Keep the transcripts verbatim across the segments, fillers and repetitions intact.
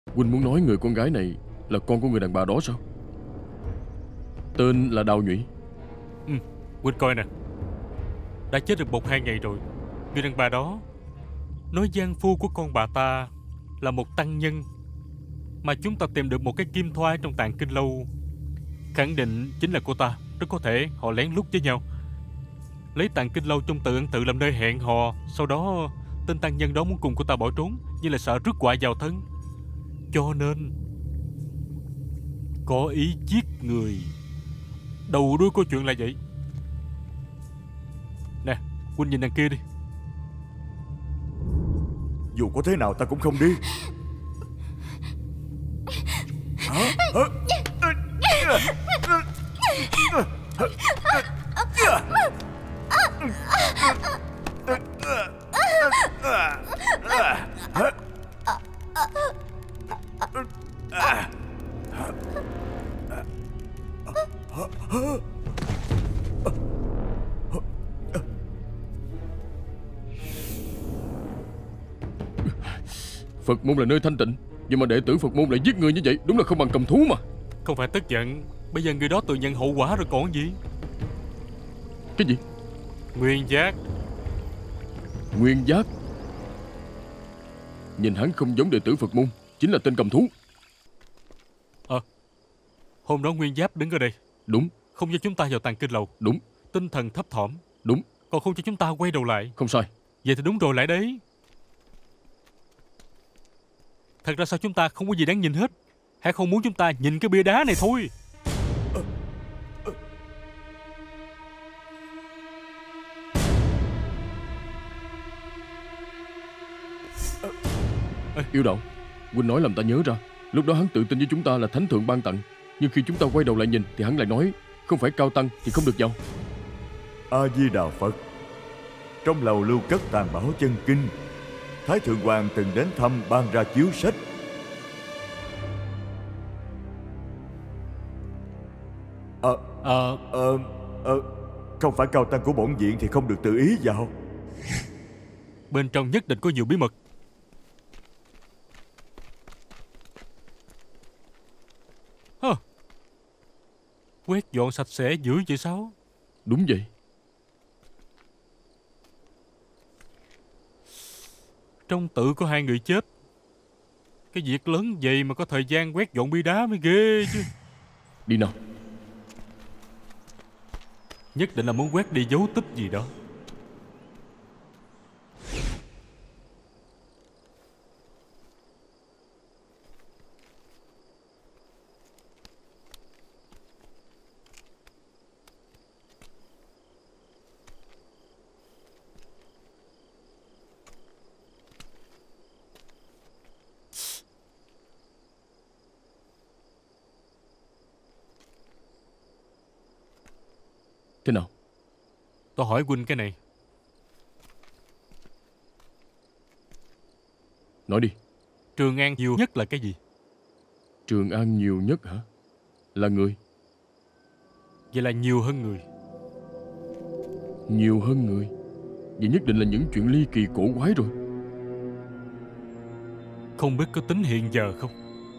Huynh muốn nói người con gái này là con của người đàn bà đó sao? Tên là Đào Nhụy. Ừ, Huynh coi nè, đã chết được một hai ngày rồi. Người đàn bà đó nói giang phu của con bà ta là một tăng nhân mà chúng ta tìm được một cái kim thoa trong tàng kinh lâu, khẳng định chính là cô ta. Rất có thể họ lén lút với nhau, lấy tàng kinh lâu trong tự ăn tự làm nơi hẹn hò. Sau đó tên tăng nhân đó muốn cùng cô ta bỏ trốn, nhưng là sợ rước họa vào thân, cho nên có ý giết người. Đầu đuôi câu chuyện là vậy. Nè, Huynh nhìn đằng kia đi. Dù có thế nào ta cũng không đi. Hả? Hả? Phật môn là nơi thanh tịnh, nhưng mà đệ tử Phật môn lại giết người như vậy, đúng là không bằng cầm thú mà. Không phải tức giận, bây giờ người đó tự nhận hậu quả rồi còn gì. Cái gì? Nguyên giác. Nguyên giác? Nhìn hắn không giống đệ tử Phật môn, chính là tên cầm thú. Ờ à, hôm đó Nguyên Giáp đứng ở đây. Đúng. Không cho chúng ta vào tàng kinh lầu. Đúng. Tinh thần thấp thỏm. Đúng. Còn không cho chúng ta quay đầu lại. Không sai. Vậy thì đúng rồi lại đấy. Thật ra sao chúng ta không có gì đáng nhìn hết. Hay không muốn chúng ta nhìn cái bia đá này thôi. Yêu Đạo, Huynh nói làm ta nhớ ra, lúc đó hắn tự tin với chúng ta là thánh thượng ban tặng, nhưng khi chúng ta quay đầu lại nhìn thì hắn lại nói không phải cao tăng thì không được vào. A Di Đà Phật. Trong lầu lưu cất tàn bảo chân kinh, Thái thượng hoàng từng đến thăm ban ra chiếu sách. Ờ Ờ Ờ Ờ Không phải cao tăng của bổn viện thì không được tự ý vào. Bên trong nhất định có nhiều bí mật. Hơ, quét dọn sạch sẽ dữ vậy sao? Đúng vậy. Trong tự có hai người chết. Cái việc lớn vậy mà có thời gian quét dọn bia đá mới ghê chứ. Đi nào. Nhất định là muốn quét đi dấu tích gì đó. Thế nào? Tôi hỏi huynh cái này. Nói đi. Trường An nhiều nhất là cái gì? Trường An nhiều nhất hả? Là người. Vậy là nhiều hơn người. Nhiều hơn người? Vậy nhất định là những chuyện ly kỳ cổ quái rồi. Không biết có tính hiện giờ không?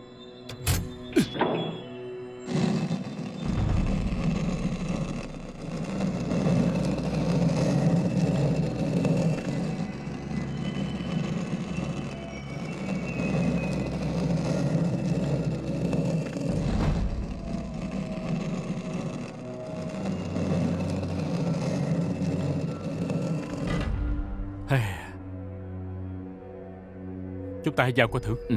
Chúng ta hãy vào coi thử. Ừ.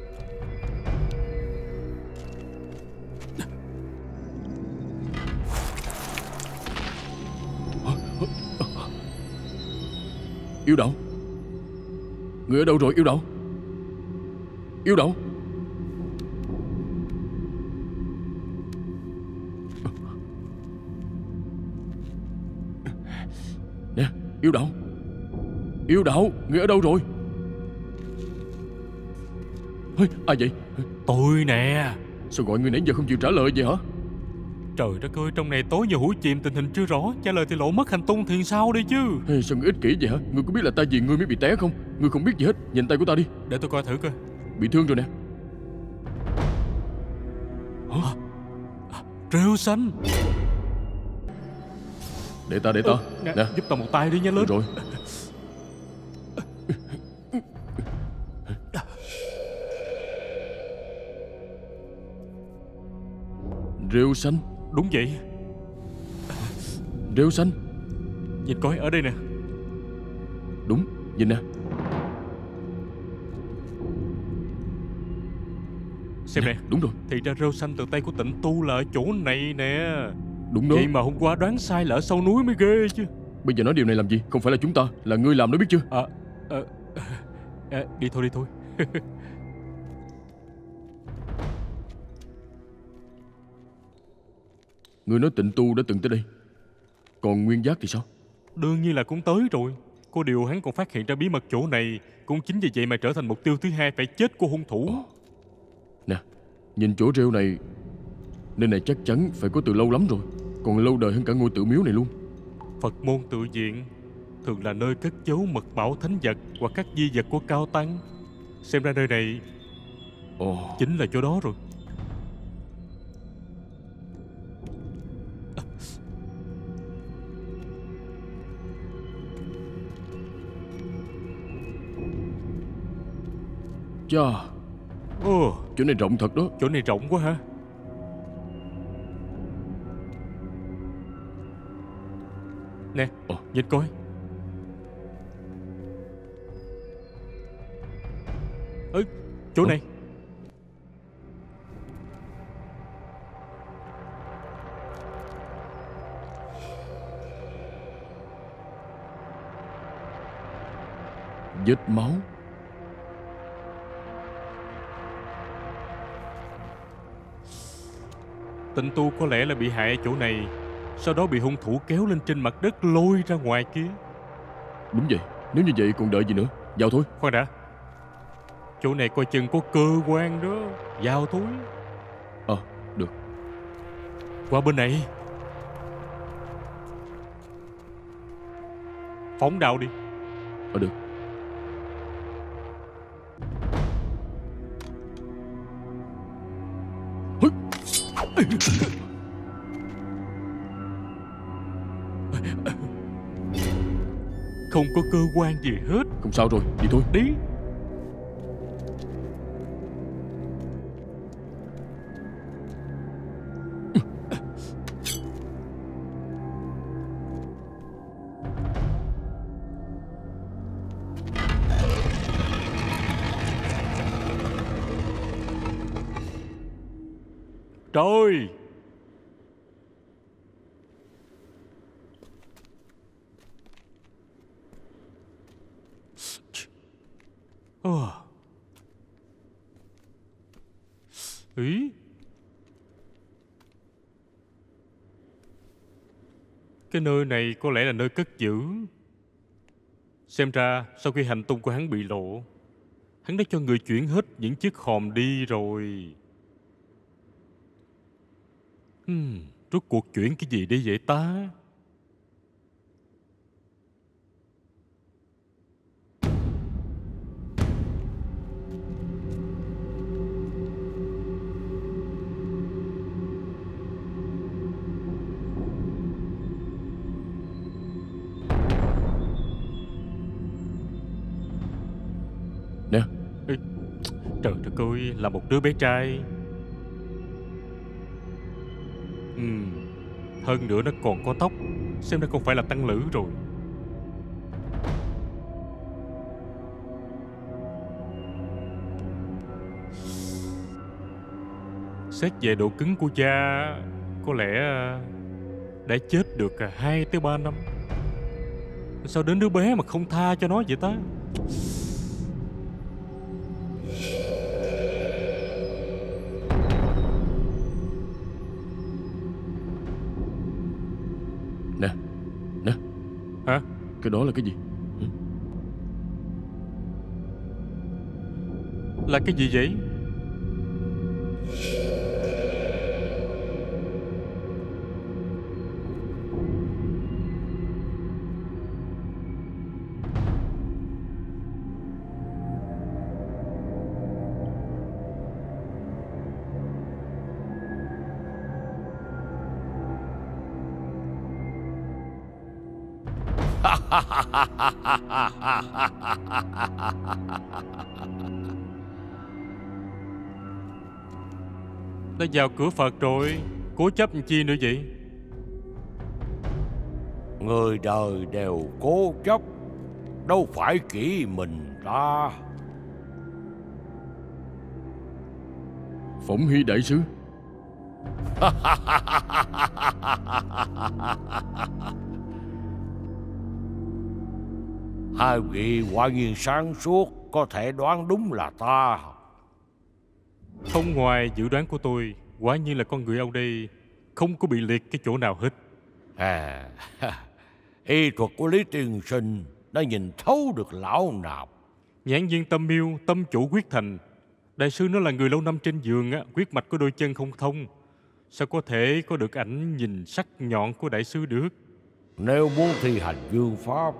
Yêu Đạo, người ở đâu rồi Yêu Đạo? Yêu Đạo. Nè, Yêu Đạo. Yêu Đạo, người ở đâu rồi? Ai vậy? Tôi nè. Sao gọi người nãy giờ không chịu trả lời vậy hả? Trời đất ơi, trong này tối như hũ chìm, tình hình chưa rõ. Trả lời thì lộ mất hành tung thì sao đây chứ? Hey, sao người ích kỷ vậy hả? Ngươi có biết là ta vì ngươi mới bị té không? Ngươi không biết gì hết. Nhìn tay của ta đi. Để tôi coi thử coi. Bị thương rồi nè. Hả? Rêu xanh. Để ta, để ta. Ừ, nè, Nè, giúp ta một tay đi nha, lên. được rồi. Rêu xanh. Đúng vậy. Rêu xanh. Nhìn coi, ở đây nè. Đúng, nhìn nè. Xem nè. Đúng rồi. Thì ra rêu xanh từ tay của Tịnh Tu là ở chỗ này nè. Đúng đó. Vậy mà hôm qua đoán sai là ở sau núi mới ghê chứ. Bây giờ nói điều này làm gì? Không phải là chúng ta, là ngươi làm đó, biết chưa? À, à, à, đi thôi, đi thôi. Ngươi nói Tịnh Tu đã từng tới đây, còn Nguyên Giác thì sao? Đương nhiên là cũng tới rồi. Có điều hắn còn phát hiện ra bí mật chỗ này. Cũng chính vì vậy mà trở thành mục tiêu thứ hai phải chết của hung thủ. Ồ. Nè, nhìn chỗ rêu này, nơi này chắc chắn phải có từ lâu lắm rồi, còn lâu đời hơn cả ngôi tự miếu này luôn. Phật môn tự viện thường là nơi cất giấu mật bảo thánh vật hoặc các di vật của cao tăng. Xem ra nơi này Ồ. chính là chỗ đó rồi. Chà, Ồ, chỗ này rộng thật đó. chỗ này rộng quá ha. Nè, Ồ. nhìn coi. Ơ, chỗ Ồ. này. Vết máu. Tịnh Tu có lẽ là bị hại ở chỗ này, sau đó bị hung thủ kéo lên trên mặt đất lôi ra ngoài kia. Đúng vậy, nếu như vậy còn đợi gì nữa. Vào thôi. Khoan đã, chỗ này coi chừng có cơ quan đó. Vào thôi. Ờ, được. Qua bên này. Phóng đạo đi. Ờ, được. Không có cơ quan gì hết. Không sao rồi, đi thôi. Đi. Trời. Ờ. Ý. Cái nơi này có lẽ là nơi cất giữ. Xem ra sau khi hành tung của hắn bị lộ, hắn đã cho người chuyển hết những chiếc hòm đi rồi. Hmm, rốt cuộc chuyển cái gì đi vậy ta? Nè. Ê, trời đất ơi, là một đứa bé trai. Ừm, hơn nữa nó còn có tóc. Xem ra không phải là tăng lữ rồi. Xét về độ cứng của da, có lẽ đã chết được hai tới ba năm. Sao đến đứa bé mà không tha cho nó vậy ta? Nè. Nè. Hả? Cái đó là cái gì? Hử? Là cái gì vậy? Đã vào cửa Phật rồi, cố chấp chi nữa vậy? Người đời đều cố chấp, đâu phải chỉ mình ta. Phụng Hy đại sư. Hai vị quả nhiên sáng suốt, có thể đoán đúng là ta. Không ngoài dự đoán của tôi, quả nhiên là con người ông đây không có bị liệt cái chỗ nào hết. À, y thuật của Lý Tiên Sinh đã nhìn thấu được lão nạp. Nhãn viên tâm miêu, tâm chủ quyết thành. Đại sư nó là người lâu năm trên giường á, quyết mạch của đôi chân không thông, sao có thể có được ảnh nhìn sắc nhọn của đại sư được? Nếu muốn thi hành vương pháp,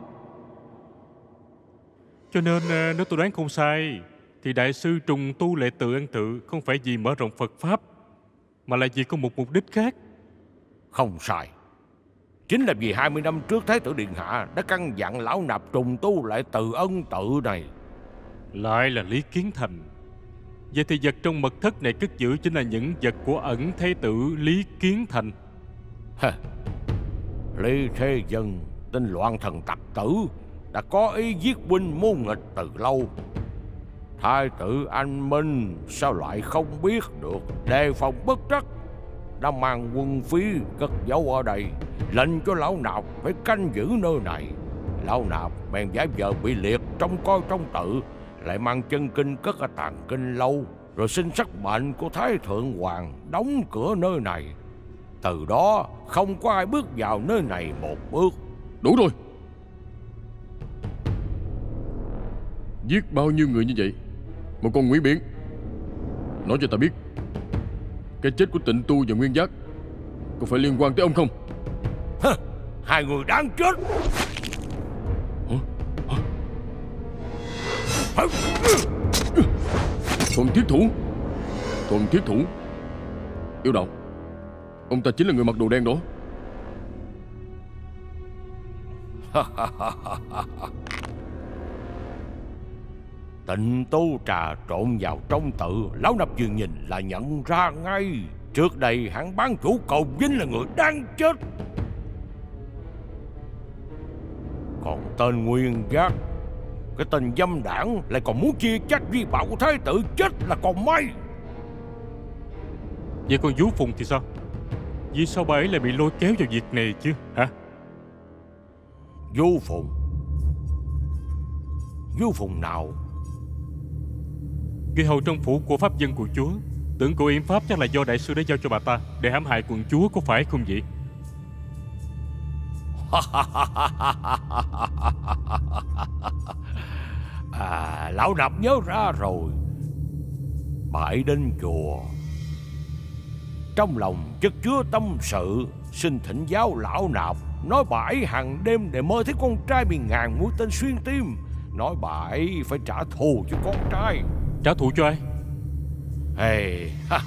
cho nên nếu tôi đoán không sai thì đại sư trùng tu lệ tự ăn tự không phải vì mở rộng Phật pháp, mà là vì có một mục đích khác. Không sai. Chính là vì hai mươi năm trước Thái tử Điện Hạ đã căn dặn lão nạp trùng tu lại tự ân tự này. Lại là Lý Kiến Thành. Vậy thì vật trong mật thất này cất giữ chính là những vật của ẩn Thái tử Lý Kiến Thành. Hả? Lý Thế Dân, tên loạn thần tặc tử, đã có ý giết huynh môn nghịch từ lâu. Thái tử anh Minh sao lại không biết được, đề phòng bất trắc, đã mang quân phí cất giấu ở đây, lệnh cho lão nạp phải canh giữ nơi này. Lão nạp bèn giả vờ bị liệt trong coi trong tự, lại mang chân kinh cất ở tàng kinh lâu, rồi xin sắc mệnh của Thái Thượng Hoàng đóng cửa nơi này. Từ đó không có ai bước vào nơi này một bước. Đủ rồi. Giết bao nhiêu người như vậy mà còn ngụy biện? Nói cho ta biết, cái chết của Tịnh Tu và Nguyên Giác có phải liên quan tới ông không? Hả? Hai người đáng chết. Hả? Hả? Thuần Thiết Thủ. Thuần Thiết Thủ. Yêu Đạo, ông ta chính là người mặc đồ đen đó. Tịnh Tu trà trộn vào trong tự, lão nạp vừa nhìn là nhận ra ngay. Trước đây hãng bán chủ Cầu Vinh là người đáng chết. Còn tên Nguyên Giác, cái tên dâm đảng, lại còn muốn chia trách vi bảo của Thái tử, chết là còn may. Vậy còn Vũ Phùng thì sao? Vì sao bà ấy lại bị lôi kéo vào việc này chứ hả? Vũ Phùng? Vũ Phùng nào? Người hầu trong phủ của pháp dân quận chúa. Tưởng cô yểm pháp chắc là do đại sư đã giao cho bà ta để hãm hại quận chúa, có phải không vậy? À, lão nạp nhớ ra rồi. Bà ấy đến chùa, trong lòng chất chứa tâm sự, xin thỉnh giáo lão nạp, nói bà ấy hàng đêm để mơ thấy con trai bị ngàn mũi tên xuyên tim, nói bà ấy phải trả thù cho con trai. Trả thù cho ai? Hey,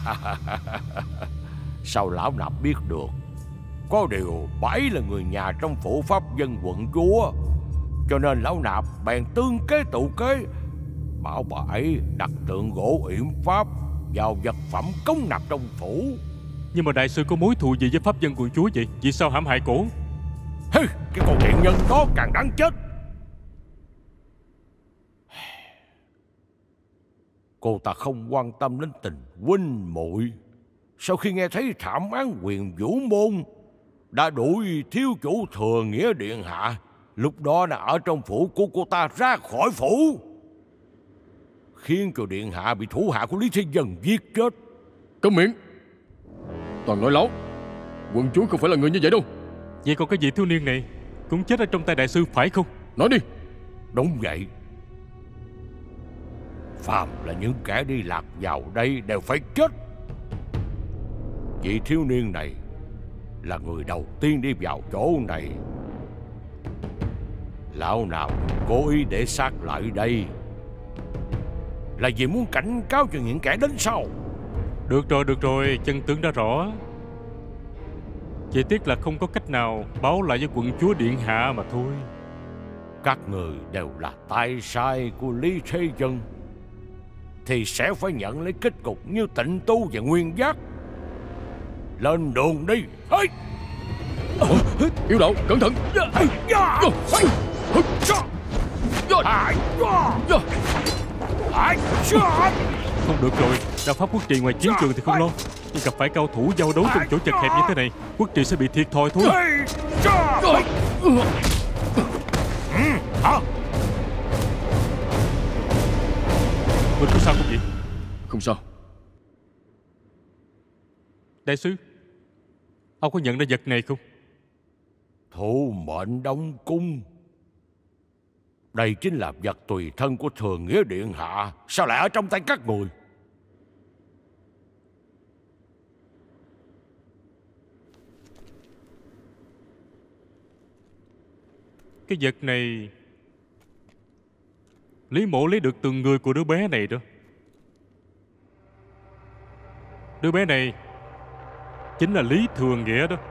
sao lão nạp biết được? Có điều bà ấy là người nhà trong phủ pháp dân quận chúa, cho nên lão nạp bèn tương kế tụ kế, bảo bà ấy đặt tượng gỗ yểm pháp vào vật phẩm cống nạp trong phủ. Nhưng mà đại sư có mối thù gì với pháp dân quận chúa vậy? Vì sao hãm hại cổ? Hey, cái con tiện nhân đó càng đáng chết. Cô ta không quan tâm đến tình huynh muội. Sau khi nghe thấy thảm án Huyền Vũ Môn đã đuổi thiếu chủ Thừa Nghĩa Điện Hạ, lúc đó là ở trong phủ của cô ta ra khỏi phủ, khiến cho Điện Hạ bị thủ hạ của Lý Thế Dân giết chết. Câm miệng. Toàn nói láo. Quận chúa không phải là người như vậy đâu. Vậy còn cái vị thiếu niên này cũng chết ở trong tay đại sư phải không? Nói đi. Đúng vậy. Phàm là những kẻ đi lạc vào đây đều phải chết. Vị thiếu niên này là người đầu tiên đi vào chỗ này. Lão nạp cố ý để xác lại đây là vì muốn cảnh cáo cho những kẻ đến sau. Được rồi, được rồi, chân tướng đã rõ. Chỉ tiếc là không có cách nào báo lại với quận chúa Điện Hạ mà thôi. các người đều là tay sai của Lý Thế Dân, thì sẽ phải nhận lấy kết cục như Tịnh Tu và Nguyên Giác. Lên đường đi. Hey! Yêu đạo, cẩn thận. Không được rồi, đạo pháp quốc trì ngoài chiến trường thì không lo, nhưng gặp phải cao thủ giao đấu trong chỗ chật hẹp như thế này, quốc trì sẽ bị thiệt thòi thôi. Mình có sao không vậy? Không sao. Đại sứ, ông có nhận ra vật này không? Thủ mệnh Đông Cung. Đây chính là vật tùy thân của Thường Nghĩa Điện Hạ. Sao lại ở trong tay các người? Cái vật này Lý Mộ lấy được từ người của đứa bé này đó. Đứa bé này chính là Lý Thường Nghĩa đó.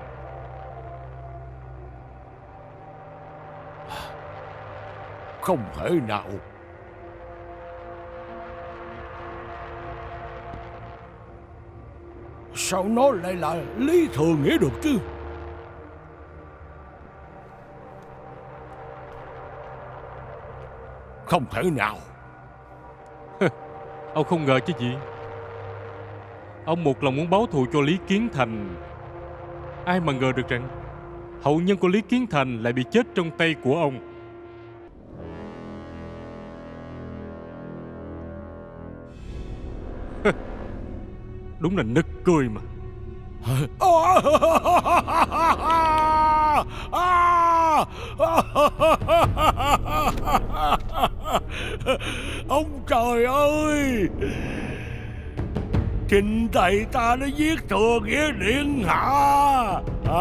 Không thể nào. Sao nó lại là Lý Thường Nghĩa được chứ? Không thể nào. Ông không ngờ chứ gì. Ông một lòng muốn báo thù cho Lý Kiến Thành. Ai mà ngờ được rằng hậu nhân của Lý Kiến Thành lại bị chết trong tay của ông. Đúng là nực cười mà. Ông trời ơi! Chính thầy ta đã giết Thừa Nghĩa Điện Hạ.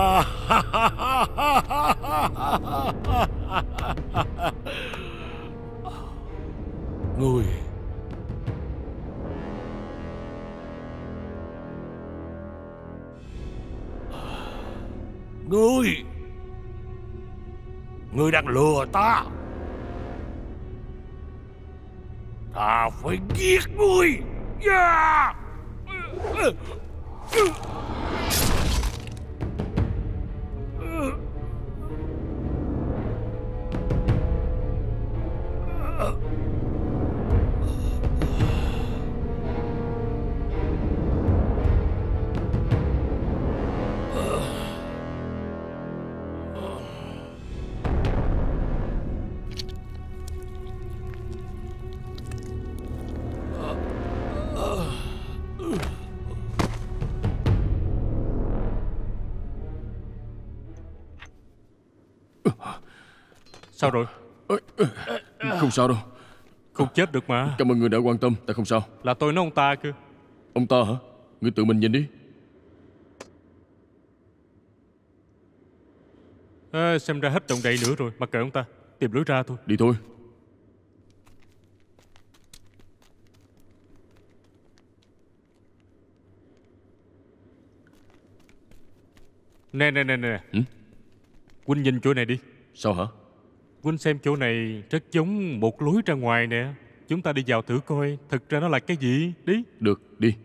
Người Ngươi Ngươi đang lừa ta. Ta phải giết ngươi. Yeah! Sao rồi? Không sao đâu. Không chết được mà. Cảm ơn người đã quan tâm, ta không sao. Là tôi nói ông ta cơ. Ông ta hả? Người tự mình nhìn đi. À, xem ra hết động đậy nữa rồi. Mặc kệ ông ta, tìm lối ra thôi. Đi thôi. Nè nè nè nè. Ừ? Huynh nhìn chỗ này đi. Sao hả? Huynh xem chỗ này rất giống một lối ra ngoài nè. Chúng ta đi vào thử coi thực ra nó là cái gì. Đi. Được, đi.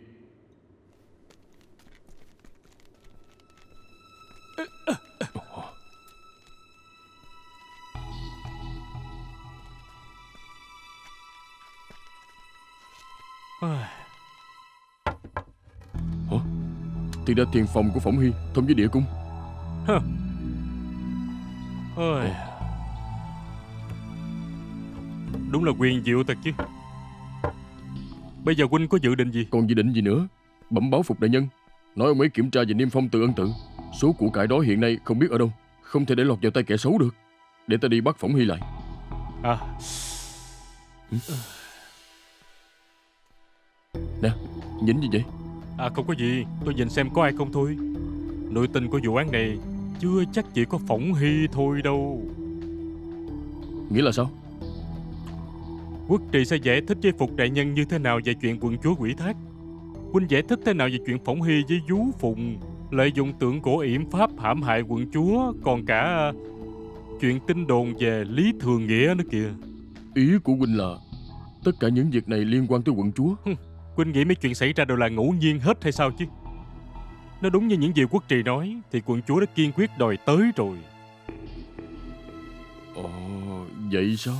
Hả? Thì ra tiền phòng của Phỏng Hy thông với địa cung. Hả? Ôi. Đúng là quyền diệu thật chứ. Bây giờ huynh có dự định gì? Còn dự định gì nữa? Bẩm báo Phục đại nhân, nói ông ấy kiểm tra về niêm phong từ ân tự. Số của cải đó hiện nay không biết ở đâu, không thể để lọt vào tay kẻ xấu được. Để ta đi bắt Phỏng Hy lại. À. Ừ? Nè, nhìn gì vậy? À không có gì, tôi nhìn xem có ai không thôi. Nội tình của vụ án này chưa chắc chỉ có Phỏng Hy thôi đâu. Nghĩa là sao? Quốc trì sẽ giải thích với Phục đại nhân như thế nào về chuyện quận chúa quỷ thác. Huynh giải thích thế nào về chuyện Phỏng Hy với Vú Phùng lợi dụng tượng cổ yểm pháp hãm hại quận chúa, còn cả chuyện tin đồn về Lý Thường Nghĩa nữa kìa. Ý của huynh là tất cả những việc này liên quan tới quận chúa? Huynh nghĩ mấy chuyện xảy ra đều là ngẫu nhiên hết hay sao chứ? Nó đúng như những gì Quốc Trì nói thì quận chúa đã kiên quyết đòi tới rồi. Ồ, vậy sao?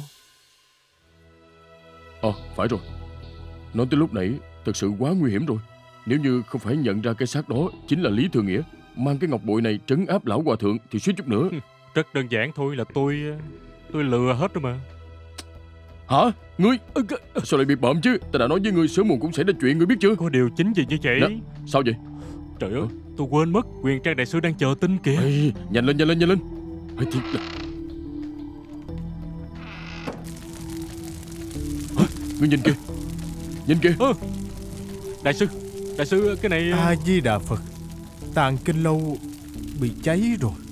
Ờ, phải rồi. Nói tới lúc nãy thật sự quá nguy hiểm rồi. Nếu như không phải nhận ra cái xác đó chính là Lý Thường Nghĩa, mang cái ngọc bội này trấn áp lão hòa thượng thì suýt chút nữa. Rất đơn giản thôi, là tôi Tôi lừa hết rồi mà. Hả? Ngươi? Sao lại bị bợm chứ? Ta đã nói với ngươi sớm muộn cũng xảy ra chuyện, ngươi biết chưa? Có điều chính gì như vậy? Đó, sao vậy? Trời ơi, tôi quên mất Quyền Trang đại sư đang chờ tin kìa. Ê, nhanh lên, nhanh lên, nhanh lên. Ê, thiệt là... Hả? Ngươi nhìn kìa. Nhìn kìa. À, đại sư, đại sư cái này... A Di Đà Phật. Tàng kinh lâu bị cháy rồi.